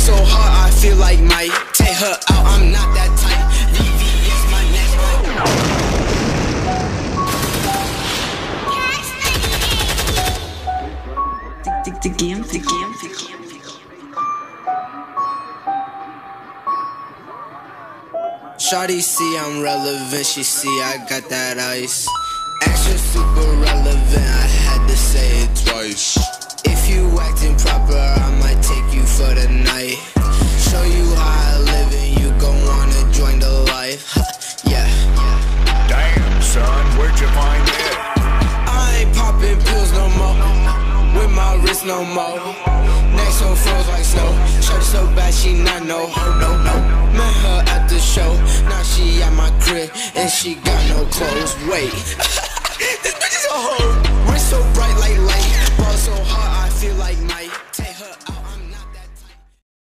so hard, I feel like Mike. Take her out, I'm not that type. VVS, my next Shawty see I'm relevant, she see I got that ice. Action super relevant, I had to say it twice. If you acting proper, I might take you for the night. Show you how I live and you gon' wanna join the life. Yeah. Damn, son, where'd you find that? I ain't popping pills no more, with my wrist no more. Next one froze like snow. Shorty so bad she not no. Met her at the show, now she at my crib and she got no clothes. Wait, this bitch is a hoe. Wrist so bright